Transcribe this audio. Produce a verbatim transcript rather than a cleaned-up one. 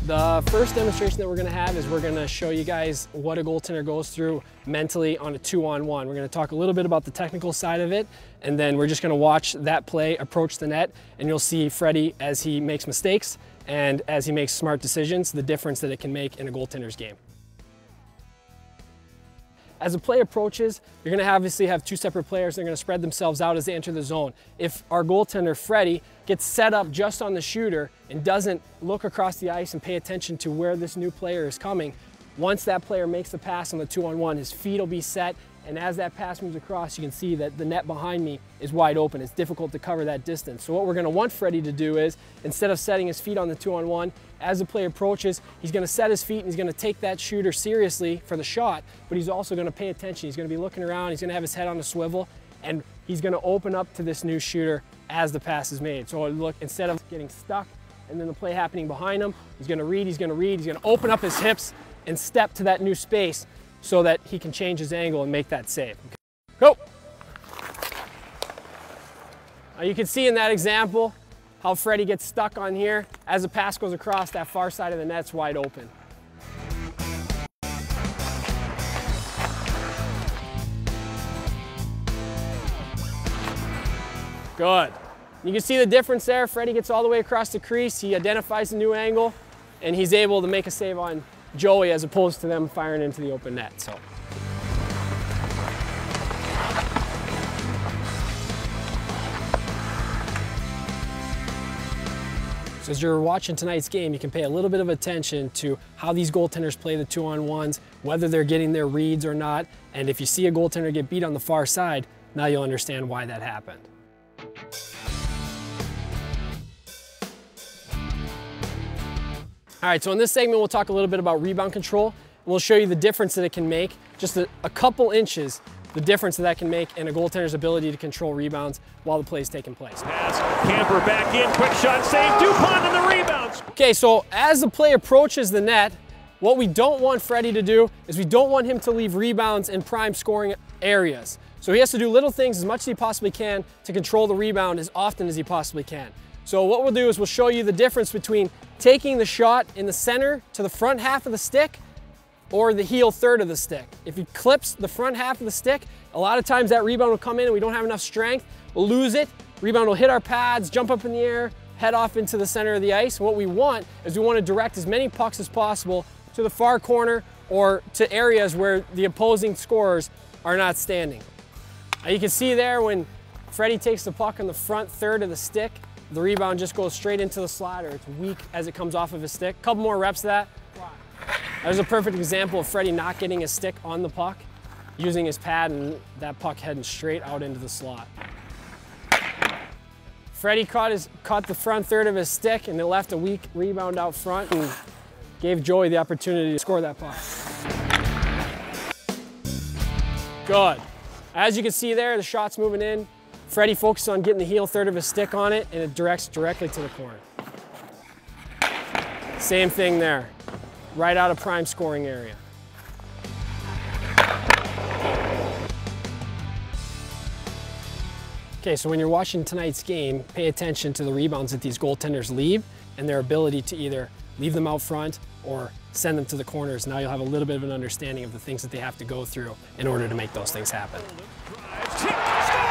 The first demonstration that we're gonna have is we're gonna show you guys what a goaltender goes through mentally on a two-on-one. We're gonna talk a little bit about the technical side of it, and then we're just gonna watch that play approach the net, and you'll see Freddie as he makes mistakes and as he makes smart decisions, the difference that it can make in a goaltender's game. As the play approaches, you're gonna obviously have two separate players. They're gonna spread themselves out as they enter the zone. If our goaltender, Freddie, gets set up just on the shooter and doesn't look across the ice and pay attention to where this new player is coming, once that player makes the pass on the two-on-one, his feet will be set, and as that pass moves across, you can see that the net behind me is wide open. It's difficult to cover that distance. So what we're gonna want Freddie to do is, instead of setting his feet on the two-on-one, as the play approaches, he's gonna set his feet and he's gonna take that shooter seriously for the shot, but he's also gonna pay attention. He's gonna be looking around, he's gonna have his head on a swivel, and he's gonna open up to this new shooter as the pass is made. So look, instead of getting stuck and then the play happening behind him, he's gonna read, he's gonna read, he's gonna open up his hips and step to that new space so that he can change his angle and make that save. Go! Now you can see in that example how Freddie gets stuck on here. As the pass goes across, that far side of the net's wide open. Good. You can see the difference there. Freddie gets all the way across the crease. He identifies the new angle, and he's able to make a save on Joey as opposed to them firing into the open net. So. So as you're watching tonight's game, you can pay a little bit of attention to how these goaltenders play the two-on-ones, whether they're getting their reads or not, and if you see a goaltender get beat on the far side, now you'll understand why that happened. All right, so in this segment, we'll talk a little bit about rebound control. And we'll show you the difference that it can make, just a, a couple inches, the difference that that can make in a goaltender's ability to control rebounds while the play is taking place. Pass, Camper back in, quick shot save, DuPont on the rebounds. Okay, so as the play approaches the net, what we don't want Freddie to do is we don't want him to leave rebounds in prime scoring areas. So he has to do little things as much as he possibly can to control the rebound as often as he possibly can. So what we'll do is we'll show you the difference between taking the shot in the center to the front half of the stick or the heel third of the stick. If he clips the front half of the stick, a lot of times that rebound will come in and we don't have enough strength. We'll lose it, rebound will hit our pads, jump up in the air, head off into the center of the ice. What we want is we want to direct as many pucks as possible to the far corner or to areas where the opposing scorers are not standing. Now you can see there when Freddie takes the puck on the front third of the stick, the rebound just goes straight into the slot, or it's weak as it comes off of his stick. Couple more reps of that. There's a perfect example of Freddie not getting his stick on the puck, using his pad and that puck heading straight out into the slot. Freddie caught, his, caught the front third of his stick and it left a weak rebound out front and gave Joey the opportunity to score that puck. Good. As you can see there, the shot's moving in. Freddie focuses on getting the heel third of his stick on it and it directs directly to the corner. Same thing there, right out of prime scoring area. Okay, so when you're watching tonight's game, pay attention to the rebounds that these goaltenders leave and their ability to either leave them out front or send them to the corners. Now you'll have a little bit of an understanding of the things that they have to go through in order to make those things happen.